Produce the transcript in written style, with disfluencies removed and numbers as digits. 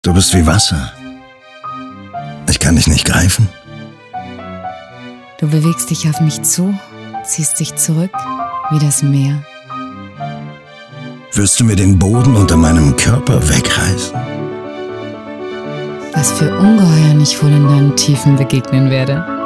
Du bist wie Wasser. Ich kann dich nicht greifen. Du bewegst dich auf mich zu, ziehst dich zurück wie das Meer. Wirst du mir den Boden unter meinem Körper wegreißen? Was für Ungeheuern ich wohl in deinen Tiefen begegnen werde.